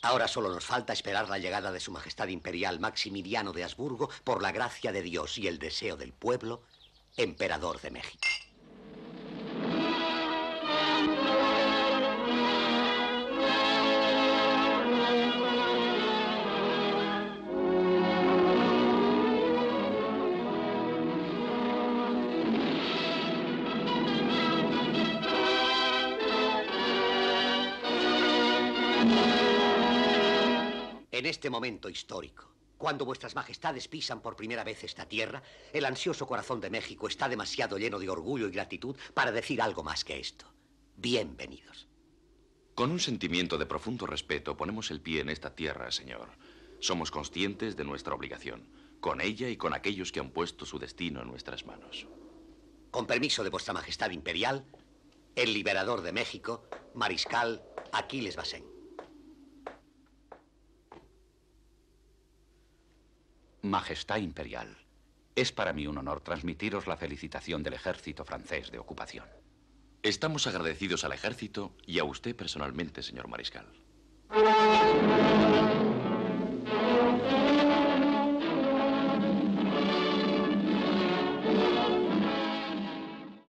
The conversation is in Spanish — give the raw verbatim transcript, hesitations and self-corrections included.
Ahora solo nos falta esperar la llegada de Su Majestad Imperial Maximiliano de Habsburgo, por la gracia de Dios y el deseo del pueblo, emperador de México. En este momento histórico, cuando vuestras majestades pisan por primera vez esta tierra, el ansioso corazón de México está demasiado lleno de orgullo y gratitud para decir algo más que esto. Bienvenidos. Con un sentimiento de profundo respeto ponemos el pie en esta tierra, señor. Somos conscientes de nuestra obligación, con ella y con aquellos que han puesto su destino en nuestras manos. Con permiso de vuestra majestad imperial, el liberador de México, Mariscal Aquiles Bazaine. Majestad Imperial, es para mí un honor transmitiros la felicitación del ejército francés de ocupación. Estamos agradecidos al ejército y a usted personalmente, señor Mariscal.